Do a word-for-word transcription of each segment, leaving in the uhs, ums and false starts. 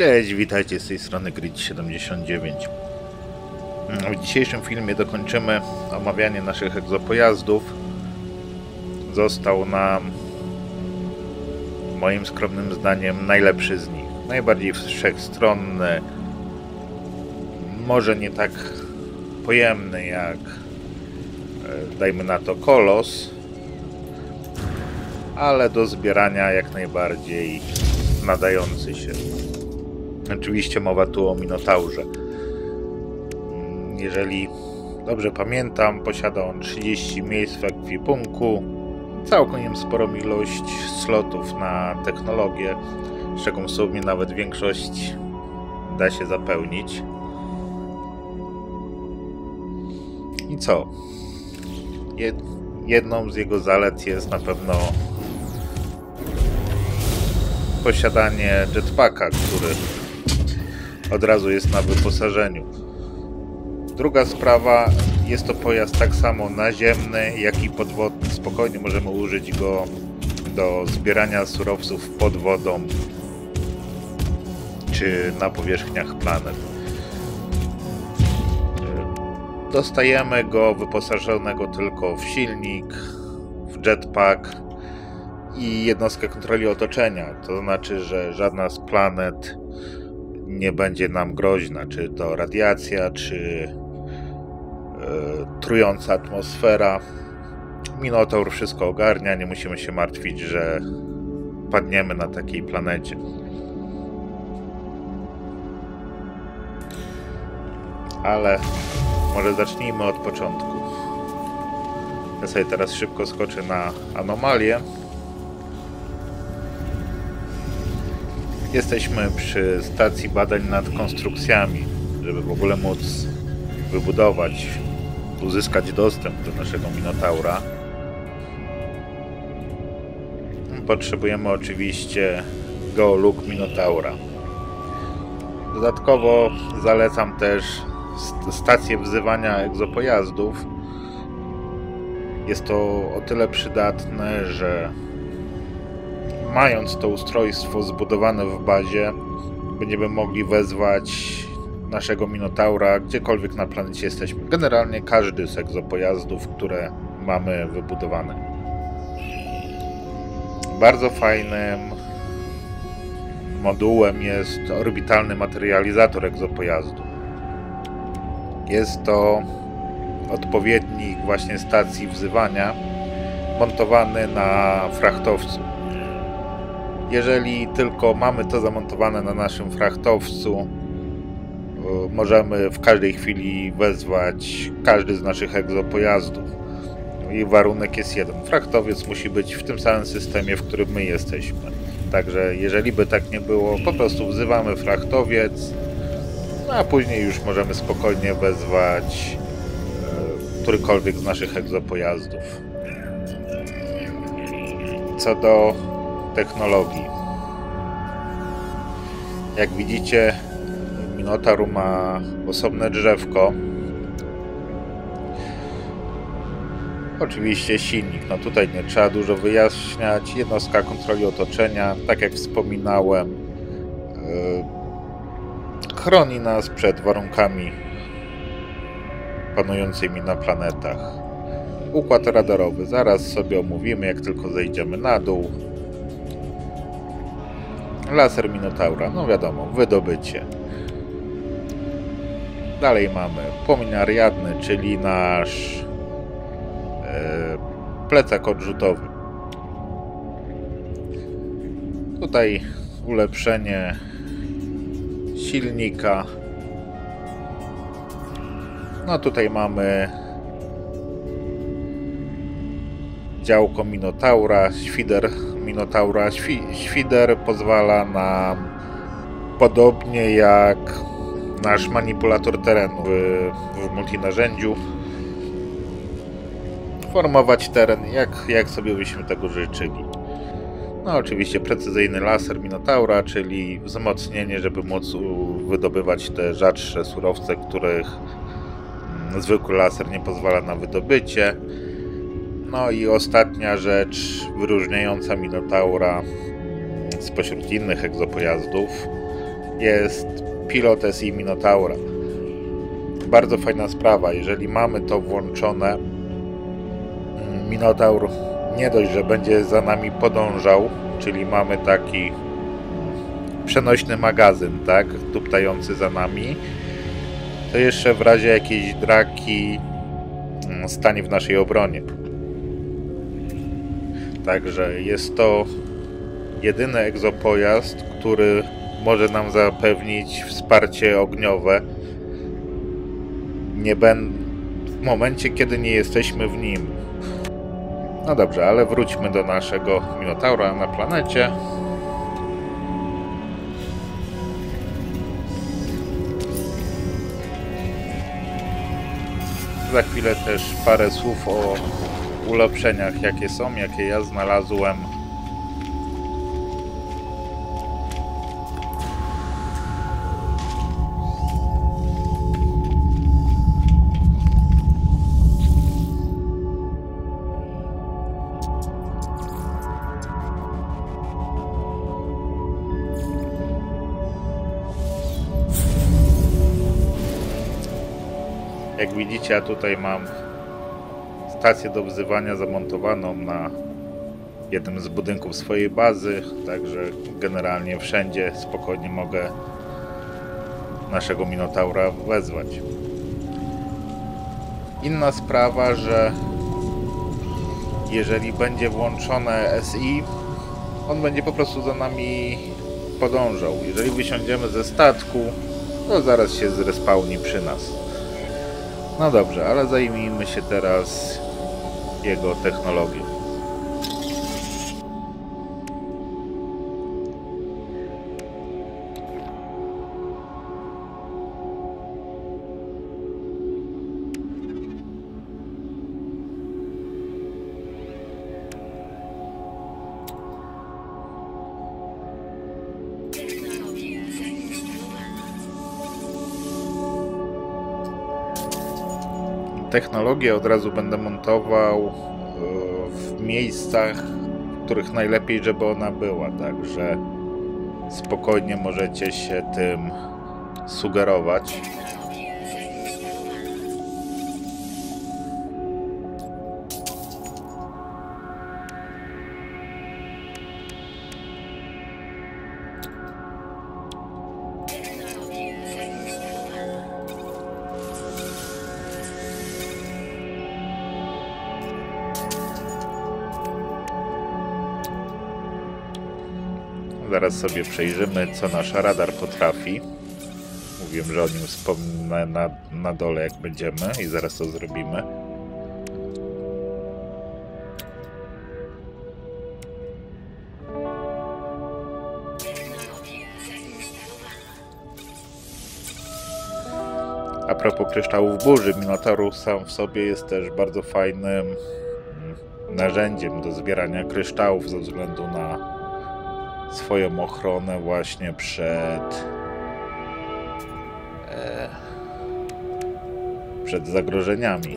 Cześć, witajcie z tej strony Grid siedemdziesiąt dziewięć. W dzisiejszym filmie dokończymy omawianie naszych egzopojazdów. Został nam, moim skromnym zdaniem, najlepszy z nich. Najbardziej wszechstronny, może nie tak pojemny jak, dajmy na to, Kolos, ale do zbierania jak najbardziej nadający się. Oczywiście mowa tu o Minotaurze. Jeżeli dobrze pamiętam, posiada on trzydzieści miejsc w ekwipunku, całkiem sporą ilość slotów na technologię, z czego w sumie nawet większość da się zapełnić. I co? Jedną z jego zalet jest na pewno posiadanie jetpacka, który od razu jest na wyposażeniu. Druga sprawa, jest to pojazd tak samo naziemny, jak i podwodny. Spokojnie możemy użyć go do zbierania surowców pod wodą czy na powierzchniach planet. Dostajemy go wyposażonego tylko w silnik, w jetpack i jednostkę kontroli otoczenia. To znaczy, że żadna z planet nie będzie nam groźna, czy to radiacja, czy e, trująca atmosfera. Minotaur wszystko ogarnia, nie musimy się martwić, że padniemy na takiej planecie. Ale może zacznijmy od początku. Ja sobie teraz szybko skoczę na anomalię. Jesteśmy przy stacji badań nad konstrukcjami, żeby w ogóle móc wybudować, uzyskać dostęp do naszego Minotaura. Potrzebujemy oczywiście geoluk Minotaura. Dodatkowo zalecam też stację wzywania egzopojazdów. Jest to o tyle przydatne, że mając to ustrojstwo zbudowane w bazie, będziemy mogli wezwać naszego Minotaura gdziekolwiek na planecie jesteśmy. Generalnie każdy z egzopojazdów, które mamy wybudowane. Bardzo fajnym modułem jest orbitalny materializator egzopojazdu. Jest to odpowiednik właśnie stacji wzywania montowany na frachtowcu. Jeżeli tylko mamy to zamontowane na naszym frachtowcu, możemy w każdej chwili wezwać każdy z naszych egzopojazdów. I warunek jest jeden. Frachtowiec musi być w tym samym systemie, w którym my jesteśmy. Także jeżeli by tak nie było, po prostu wzywamy frachtowiec, no a później już możemy spokojnie wezwać e, którykolwiek z naszych egzopojazdów. Co do technologii. Jak widzicie, Minotaur ma osobne drzewko. Oczywiście silnik, no tutaj nie trzeba dużo wyjaśniać. Jednostka kontroli otoczenia, tak jak wspominałem, yy, chroni nas przed warunkami panującymi na planetach. Układ radarowy, zaraz sobie omówimy, jak tylko zejdziemy na dół. Laser Minotaura, no wiadomo, wydobycie. Dalej mamy płomień ariadny, czyli nasz e, plecak odrzutowy. Tutaj ulepszenie silnika. No tutaj mamy działko Minotaura, świder Minotaura. Świ świder pozwala nam, podobnie jak nasz manipulator terenu w, w multinarzędziu, formować teren jak, jak sobie byśmy tego życzyli. No oczywiście precyzyjny laser Minotaura, czyli wzmocnienie, żeby móc wydobywać te rzadsze surowce, których zwykły laser nie pozwala na wydobycie. No i ostatnia rzecz wyróżniająca Minotaura spośród innych egzopojazdów jest pilot S I Minotaura. Bardzo fajna sprawa, jeżeli mamy to włączone, Minotaur nie dość, że będzie za nami podążał, czyli mamy taki przenośny magazyn, tak, tuptający za nami, to jeszcze w razie jakiejś draki stanie w naszej obronie. Także jest to jedyny egzopojazd, który może nam zapewnić wsparcie ogniowe nie ben... w momencie, kiedy nie jesteśmy w nim. No dobrze, ale wróćmy do naszego Minotaura na planecie. Za chwilę też parę słów o ulepszeniach, jakie są, jakie ja znalazłem. Jak widzicie, ja tutaj mam stację do wzywania zamontowaną na jednym z budynków swojej bazy, także generalnie wszędzie spokojnie mogę naszego Minotaura wezwać. Inna sprawa, że jeżeli będzie włączone S I, on będzie po prostu za nami podążał. Jeżeli wysiądziemy ze statku, to zaraz się zrespawni przy nas. No dobrze, ale zajmijmy się teraz jego technologią. Technologię od razu będę montował w miejscach, w których najlepiej, żeby ona była, także spokojnie możecie się tym sugerować. Zaraz sobie przejrzymy, co nasz radar potrafi. Mówiłem, że o nim wspomnę na, na dole, jak będziemy, i zaraz to zrobimy. A propos kryształów burzy, Minotaur sam w sobie jest też bardzo fajnym narzędziem do zbierania kryształów ze względu na swoją ochronę właśnie przed e, przed zagrożeniami.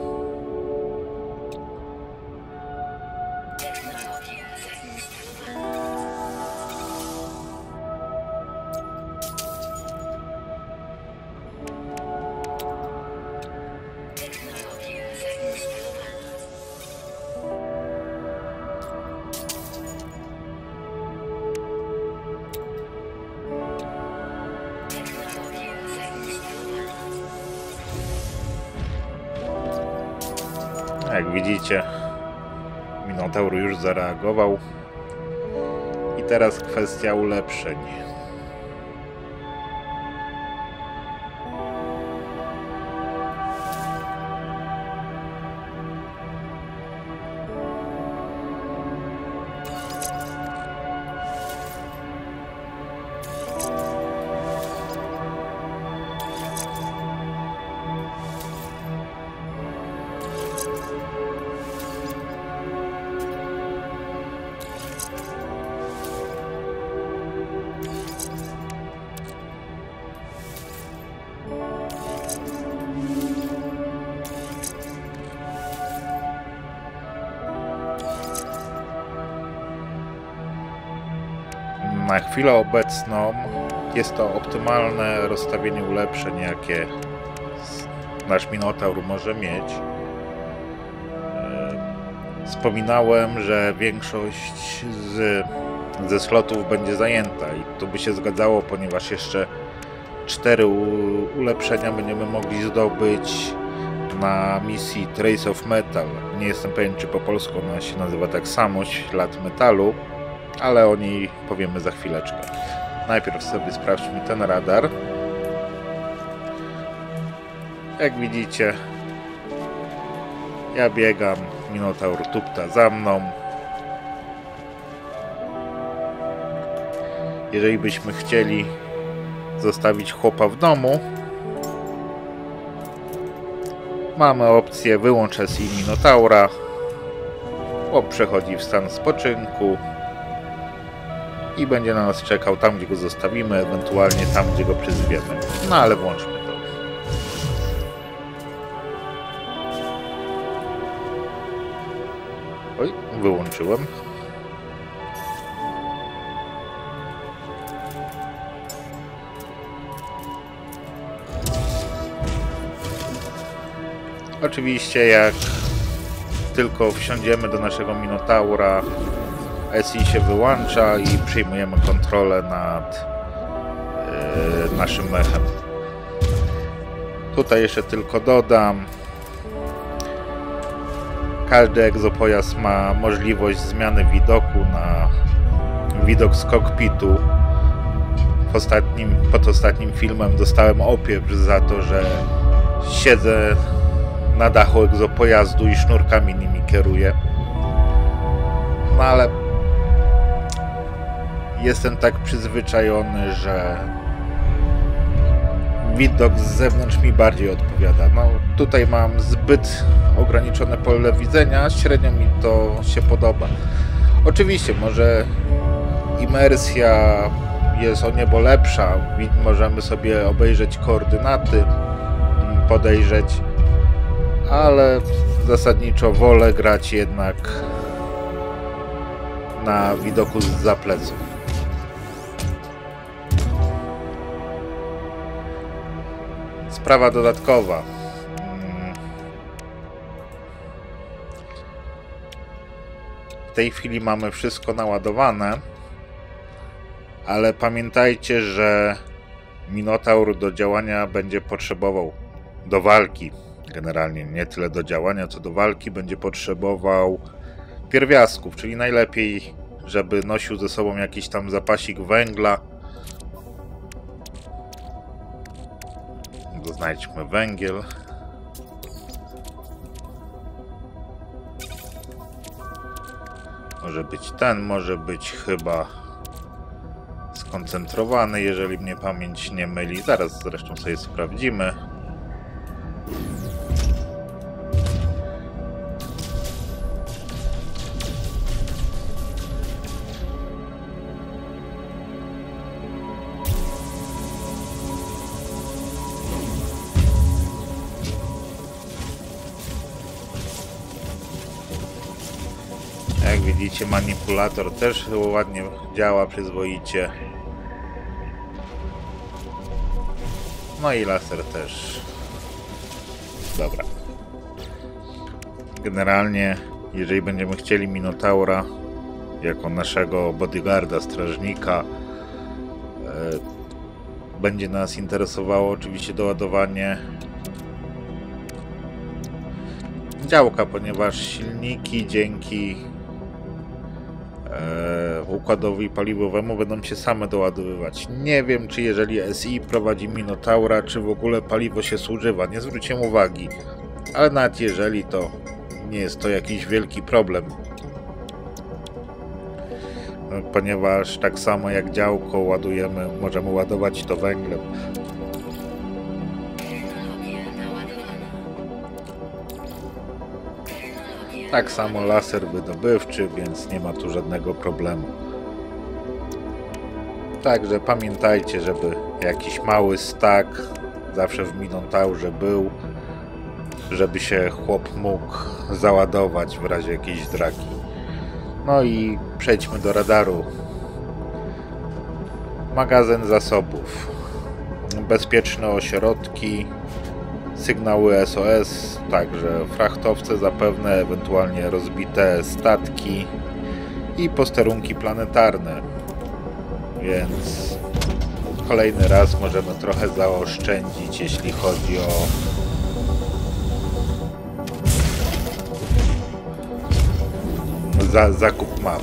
Jak widzicie, Minotaur już zareagował. I teraz kwestia ulepszeń. Na chwilę obecną jest to optymalne rozstawienie ulepszeń, jakie nasz Minotaur może mieć. Wspominałem, że większość z, ze slotów będzie zajęta i to by się zgadzało, ponieważ jeszcze cztery ulepszenia będziemy mogli zdobyć na misji Trace of Metal. Nie jestem pewien, czy po polsku ona się nazywa tak samo, Ślad Metalu, ale o niej powiemy za chwileczkę. Najpierw sobie sprawdźmy ten radar. Jak widzicie, ja biegam, Minotaur tupta za mną. Jeżeli byśmy chcieli zostawić chłopa w domu, mamy opcję wyłącz S I Minotaura. Chłop przechodzi w stan spoczynku i będzie na nas czekał tam, gdzie go zostawimy, ewentualnie tam, gdzie go przyzwiemy. No ale włączmy to. Oj, wyłączyłem. Oczywiście jak tylko wsiądziemy do naszego Minotaura, S I się wyłącza i przejmujemy kontrolę nad yy, naszym mechem. Tutaj jeszcze tylko dodam, każdy egzopojazd ma możliwość zmiany widoku na widok z kokpitu. W ostatnim, pod ostatnim filmem dostałem opiew za to, że siedzę na dachu egzopojazdu i sznurkami nimi kieruję. No ale jestem tak przyzwyczajony, że widok z zewnątrz mi bardziej odpowiada. No tutaj mam zbyt ograniczone pole widzenia, średnio mi to się podoba. Oczywiście może imersja jest o niebo lepsza, możemy sobie obejrzeć koordynaty, podejrzeć, ale zasadniczo wolę grać jednak na widoku zza pleców. Sprawa dodatkowa. W tej chwili mamy wszystko naładowane, ale pamiętajcie, że Minotaur do działania będzie potrzebował, do walki generalnie, nie tyle do działania, co do walki, będzie potrzebował pierwiastków, czyli najlepiej, żeby nosił ze sobą jakiś tam zapasik węgla. Znajdźmy węgiel. Może być ten, może być chyba skoncentrowany, jeżeli mnie pamięć nie myli. Zaraz zresztą sobie sprawdzimy. Jak widzicie, manipulator też ładnie działa, przyzwoicie. No i laser też. Dobra. Generalnie, jeżeli będziemy chcieli Minotaura jako naszego bodyguarda, strażnika, e, będzie nas interesowało oczywiście doładowanie działka, ponieważ silniki dzięki e, układowi paliwowemu będą się same doładowywać. Nie wiem, czy jeżeli S I prowadzi Minotaura, czy w ogóle paliwo się zużywa. Nie zwróciłem uwagi, ale nawet jeżeli, to nie jest to jakiś wielki problem. Ponieważ tak samo jak działko ładujemy, możemy ładować to węglem. Tak samo laser wydobywczy, więc nie ma tu żadnego problemu. Także pamiętajcie, żeby jakiś mały stack zawsze w Minotaurze był, żeby się chłop mógł załadować w razie jakiejś draki. No i przejdźmy do radaru. magazyn zasobów, bezpieczne ośrodki, sygnały S O S, także frachtowce zapewne, ewentualnie rozbite statki i posterunki planetarne, więc kolejny raz możemy trochę zaoszczędzić, jeśli chodzi o za zakup map.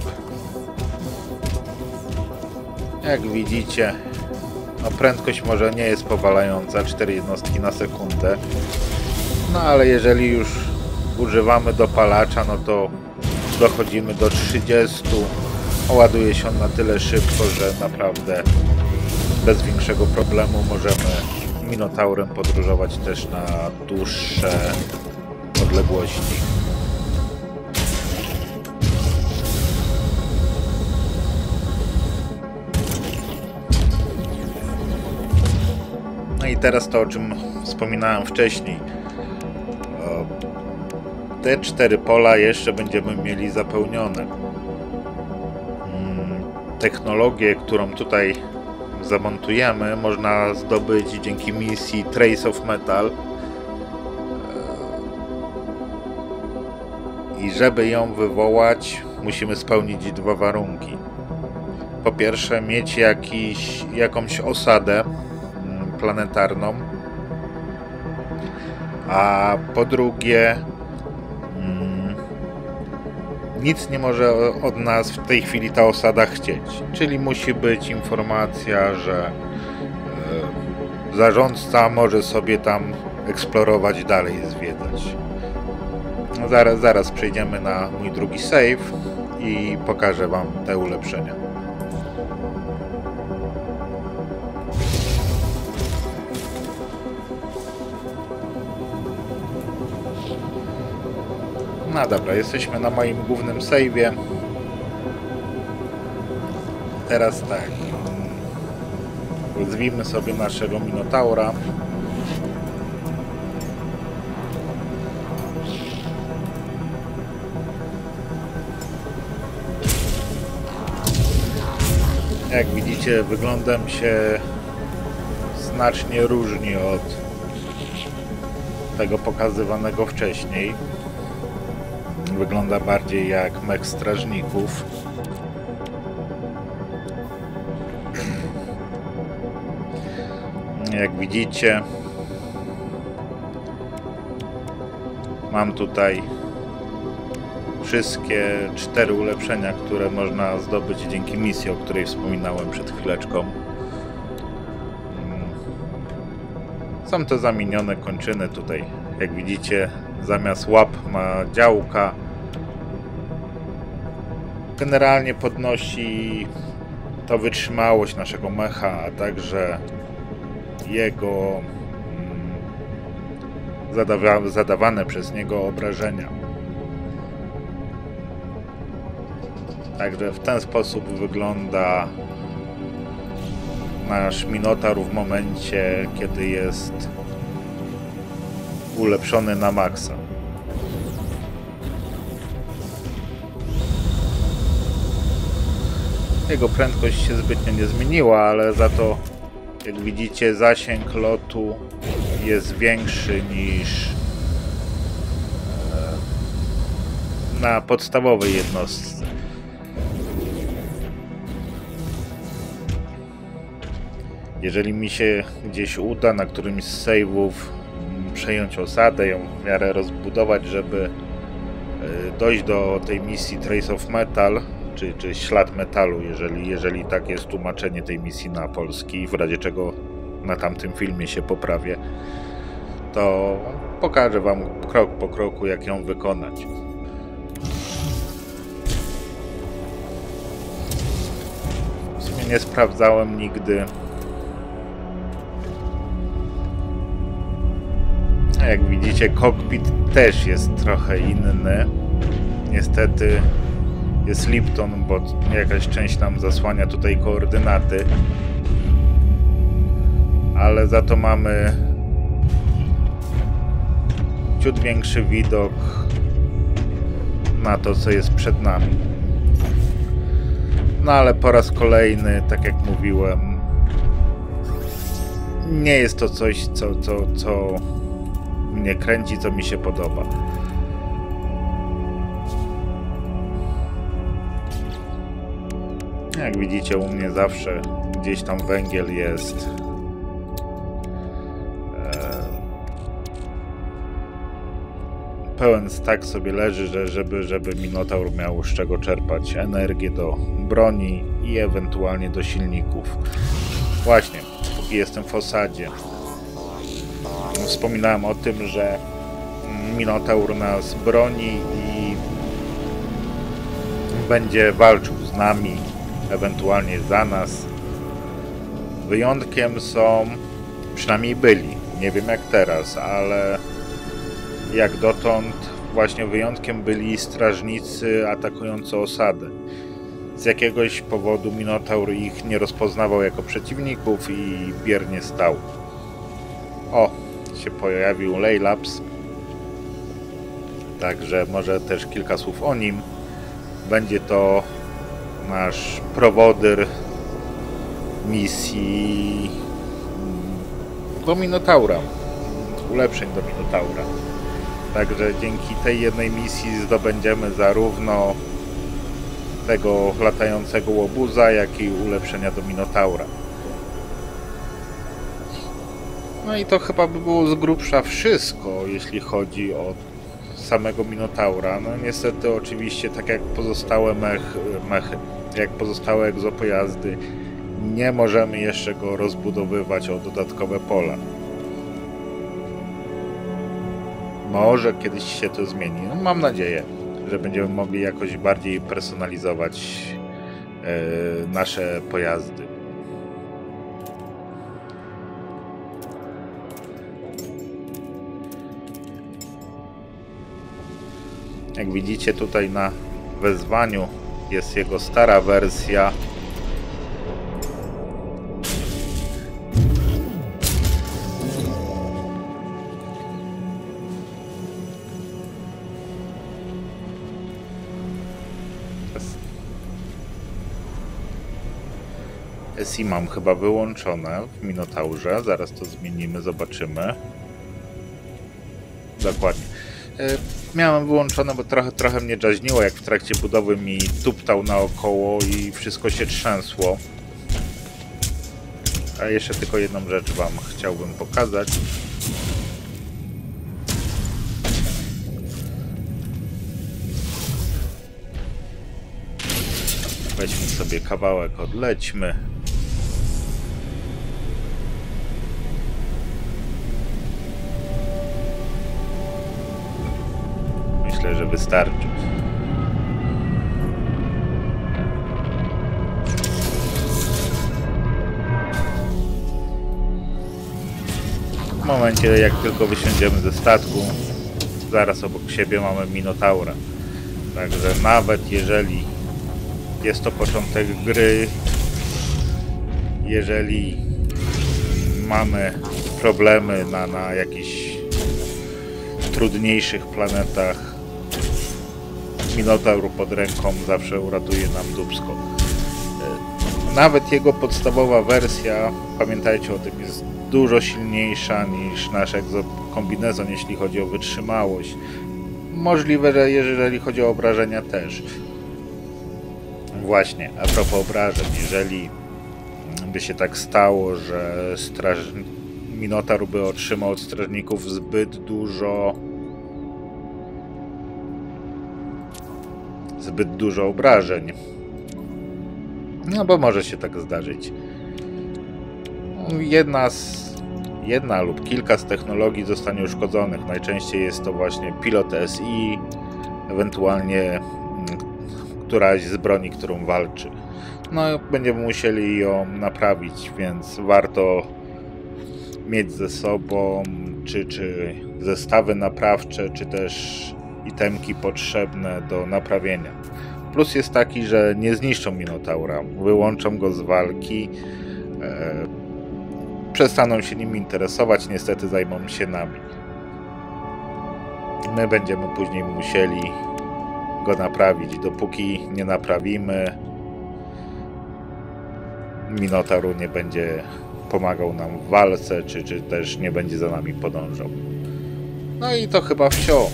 Jak widzicie, no prędkość może nie jest powalająca, cztery jednostki na sekundę, no ale jeżeli już używamy dopalacza, no to dochodzimy do trzydziestu. Ładuje się on na tyle szybko, że naprawdę bez większego problemu możemy Minotaurem podróżować też na dłuższe odległości. No i teraz to, o czym wspominałem wcześniej. Te cztery pola jeszcze będziemy mieli zapełnione. Technologię, którą tutaj zamontujemy, można zdobyć dzięki misji Trace of Metal. I żeby ją wywołać, musimy spełnić dwa warunki. Po pierwsze, mieć jakiś, jakąś osadę planetarną, a po drugie, mm, nic nie może od nas w tej chwili ta osada chcieć. Czyli musi być informacja, że e, zarządca może sobie tam eksplorować dalej, zwiedzać. No zaraz, zaraz przejdziemy na mój drugi save i pokażę wam te ulepszenia. No dobra, jesteśmy na moim głównym save'ie. Teraz tak. Rozwijmy sobie naszego Minotaura. Jak widzicie, wyglądem się znacznie różni od tego pokazywanego wcześniej. Wygląda bardziej jak mech strażników. Jak widzicie, mam tutaj wszystkie cztery ulepszenia, które można zdobyć dzięki misji, o której wspominałem przed chwileczką. Są to zamienione kończyny tutaj. Jak widzicie, zamiast łap ma działka. Generalnie podnosi to wytrzymałość naszego mecha, a także jego mm, zadawa zadawane przez niego obrażenia. Także w ten sposób wygląda nasz Minotaur w momencie, kiedy jest ulepszony na maksa. Jego prędkość się zbytnio nie zmieniła, ale za to, jak widzicie, zasięg lotu jest większy niż na podstawowej jednostce. Jeżeli mi się gdzieś uda na którymś z save'ów przejąć osadę, ją w miarę rozbudować, żeby dojść do tej misji Trace of Metal, czy, czy ślad metalu, jeżeli, jeżeli tak jest tłumaczenie tej misji na polski, w razie czego na tamtym filmie się poprawię, to pokażę wam krok po kroku, jak ją wykonać. W sumie nie sprawdzałem nigdy. Jak widzicie, kokpit też jest trochę inny. Niestety jest Lipton, bo jakaś część nam zasłania tutaj koordynaty. Ale za to mamy ciut większy widok na to, co jest przed nami. No ale po raz kolejny, tak jak mówiłem, nie jest to coś, co, co, co mnie kręci, co mi się podoba. Jak widzicie, u mnie zawsze gdzieś tam węgiel jest. Pełen stak sobie leży, że żeby, żeby Minotaur miał z czego czerpać energię do broni i ewentualnie do silników. Właśnie, póki jestem w osadzie. Wspominałem o tym, że Minotaur nas broni i będzie walczył z nami, ewentualnie za nas. Wyjątkiem są, przynajmniej byli, nie wiem jak teraz, ale jak dotąd właśnie wyjątkiem byli strażnicy atakujący osadę. Z jakiegoś powodu Minotaur ich nie rozpoznawał jako przeciwników i biernie stał. O, się pojawił Lejlaps. Także może też kilka słów o nim. Będzie to nasz prowodyr misji do Minotaura. Ulepszeń do Minotaura. Także dzięki tej jednej misji zdobędziemy zarówno tego latającego łobuza, jak i ulepszenia do Minotaura. No i to chyba by było z grubsza wszystko, jeśli chodzi o samego Minotaura. No niestety oczywiście, tak jak pozostałe mech, mechy, jak pozostałe egzopojazdy, nie możemy jeszcze go rozbudowywać o dodatkowe pola. Może kiedyś się to zmieni. No, mam nadzieję, że będziemy mogli jakoś bardziej personalizować yy, nasze pojazdy. Jak widzicie, tutaj na wezwaniu jest jego stara wersja. S I mam chyba wyłączone w Minotaurze. Zaraz to zmienimy, zobaczymy. Dokładnie. Miałem wyłączone, bo trochę, trochę mnie dżaźniło, jak w trakcie budowy mi tuptał naokoło i wszystko się trzęsło. A jeszcze tylko jedną rzecz wam chciałbym pokazać. Weźmy sobie kawałek, odlećmy. Myślę, że wystarczy. W momencie, jak tylko wysiądziemy ze statku, zaraz obok siebie mamy Minotaura. Także nawet jeżeli jest to początek gry, jeżeli mamy problemy na, na jakichś trudniejszych planetach, Minotaur pod ręką zawsze uratuje nam dupsko. Nawet jego podstawowa wersja, pamiętajcie o tym, jest dużo silniejsza niż nasz egzokombinezon, jeśli chodzi o wytrzymałość. Możliwe, że jeżeli chodzi o obrażenia też. Właśnie, a propos obrażeń, jeżeli by się tak stało, że straż... Minotaur by otrzymał od strażników zbyt dużo zbyt dużo obrażeń, no bo może się tak zdarzyć. Jedna z jedna lub kilka z technologii zostanie uszkodzonych. Najczęściej jest to właśnie pilot S I, ewentualnie któraś z broni, którą walczy. No będziemy musieli ją naprawić, więc warto mieć ze sobą czy, czy zestawy naprawcze, czy też itemki potrzebne do naprawienia. Plus jest taki, że nie zniszczą Minotaura, wyłączą go z walki, e, przestaną się nim interesować, niestety zajmą się nami. My będziemy później musieli go naprawić. Dopóki nie naprawimy, Minotauru nie będzie pomagał nam w walce, czy, czy też nie będzie za nami podążał. No i to chyba wsio.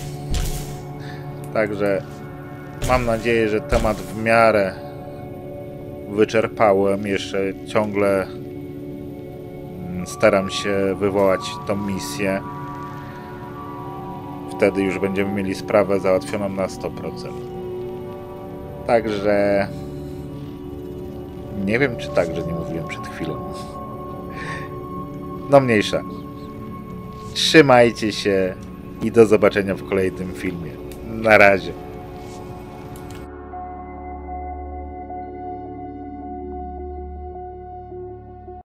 Także mam nadzieję, że temat w miarę wyczerpałem. Jeszcze ciągle staram się wywołać tą misję. Wtedy już będziemy mieli sprawę załatwioną na sto procent. Także nie wiem, czy tak, że nie mówiłem przed chwilą. No mniejsza. Trzymajcie się i do zobaczenia w kolejnym filmie. Na razie.